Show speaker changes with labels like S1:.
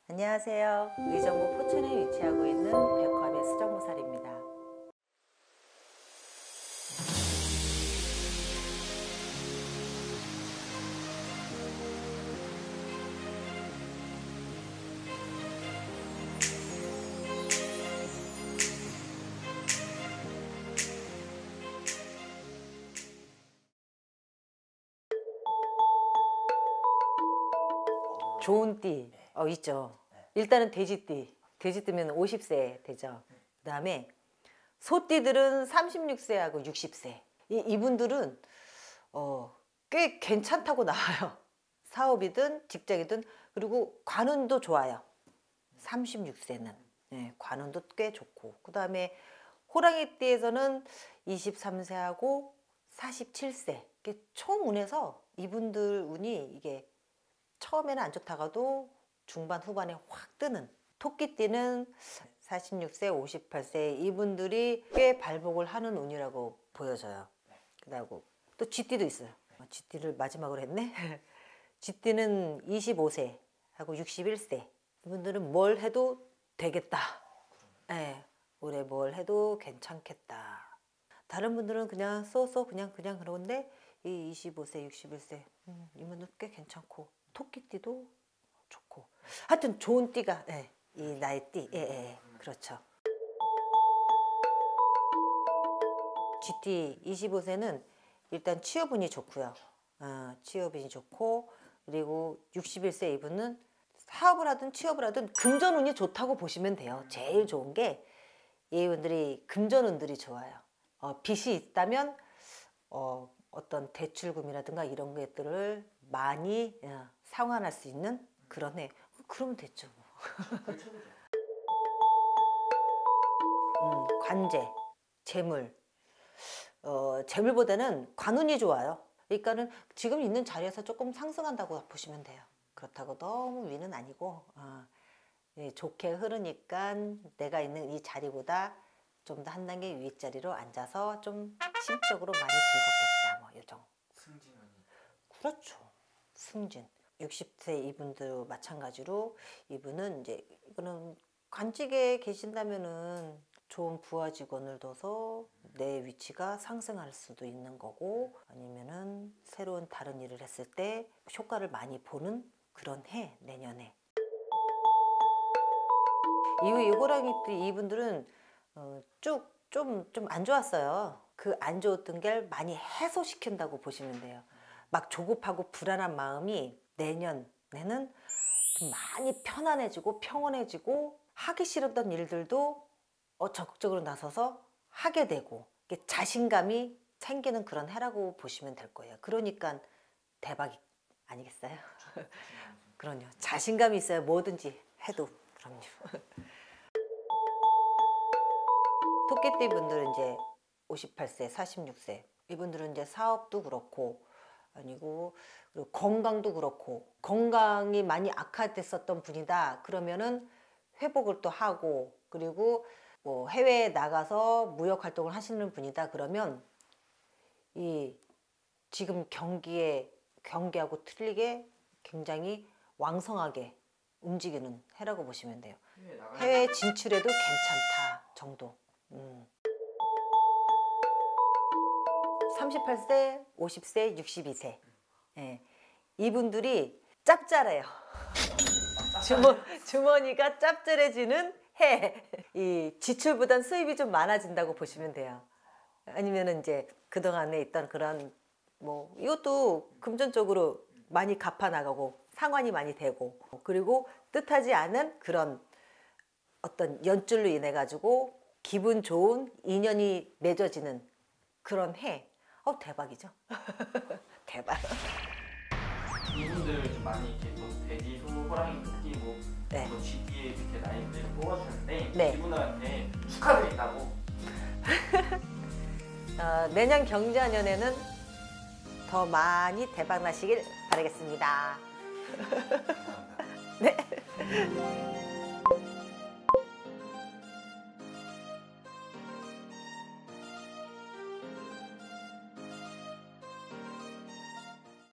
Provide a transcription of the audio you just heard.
S1: 안녕하세요. 의정부 포천에 위치하고 있는 백화배 수정보살입니다. 좋은 띠 있죠. 일단은 돼지띠. 돼지띠면 50세 되죠. 그 다음에 소띠들은 36세하고 60세. 이분들은 꽤 괜찮다고 나와요. 사업이든 직장이든. 그리고 관운도 좋아요. 36세는 관운도 꽤 좋고. 그 다음에 호랑이띠에서는 23세하고 47세. 총 운에서 이분들 운이 이게 처음에는 안 좋다가도 중반 후반에 확 뜨는. 토끼띠는 46세, 58세 이분들이 꽤 발복을 하는 운이라고 보여져요. 그리고 또 쥐띠도 있어요. 쥐띠를 마지막으로 했네. 쥐띠는 25세 하고 61세. 이분들은 뭘 해도 되겠다. 올해 뭘 해도 괜찮겠다. 다른 분들은 그냥 쏘쏘 그냥 그러는데 이 25세, 61세 이분들 꽤 괜찮고. 토끼띠도 좋고. 하여튼 좋은 띠가 이 나의 띠. 그렇죠. 쥐띠 25세는 일단 취업운이 좋고요. 취업운이 좋고, 그리고 61세 이분은 사업을 하든 취업을 하든 금전운이 좋다고 보시면 돼요. 제일 좋은 게 이분들이 금전운들이 좋아요. 빚이 있다면 어떤 대출금이라든가 이런 것들을 많이 상환할 수 있는 그런 해. 그러면 됐죠. 관제, 재물. 재물보다는 관운이 좋아요. 그러니까는 지금 있는 자리에서 조금 상승한다고 보시면 돼요. 그렇다고 너무 위는 아니고 좋게 흐르니까 내가 있는 이 자리보다 좀 더 한 단계 윗자리로 앉아서 좀 심적으로 많이 즐겁겠다. 뭐 요정.
S2: 승진운이.
S1: 그렇죠. 승진. 60세 이분도 마찬가지로 이분은 이제 이거는 관직에 계신다면은 좋은 부하 직원을 둬서 내 위치가 상승할 수도 있는 거고, 아니면은 새로운 다른 일을 했을 때 효과를 많이 보는 그런 해, 내년에. 이후 이 호랑이띠 이분들은 쭉 좀 안 좋았어요. 그 안 좋았던 게 많이 해소시킨다고 보시면 돼요. 막 조급하고 불안한 마음이 내년에는 좀 많이 편안해지고 평온해지고, 하기 싫었던 일들도 적극적으로 나서서 하게 되고, 자신감이 생기는 그런 해라고 보시면 될 거예요. 그러니까 대박 아니겠어요? 그럼요. 자신감이 있어야 뭐든지 해도. 그럼요. 토끼띠 분들은 이제 58세, 46세. 이분들은 이제 사업도 그렇고, 아니고, 그리고 건강도 그렇고, 건강이 많이 악화됐었던 분이다. 그러면은 회복을 또 하고, 그리고 뭐 해외에 나가서 무역 활동을 하시는 분이다. 그러면 이 지금 경기하고 틀리게 굉장히 왕성하게 움직이는 해라고 보시면 돼요. 해외 진출에도 괜찮다 정도. 38세, 50세, 62세. 이분들이 짭짤해요. 주머니가 짭짤해지는 해. 이 지출보단 수입이 좀 많아진다고 보시면 돼요. 아니면은 이제 그동안에 있던 그런 뭐 이것도 금전적으로 많이 갚아 나가고 상환이 많이 되고, 그리고 뜻하지 않은 그런 어떤 연줄로 인해 가지고 기분 좋은 인연이 맺어지는 그런 해. 대박이죠. 대박.
S2: 이분들 좀 많이 이렇게 또 돼지, 소, 호랑이, 토끼, 뭐 쥐띠에 이렇게 라인들을 뽑아주는데 이분들한테 축하드린다고.
S1: 내년 경자년에는 더 많이 대박 나시길 바라겠습니다. 네.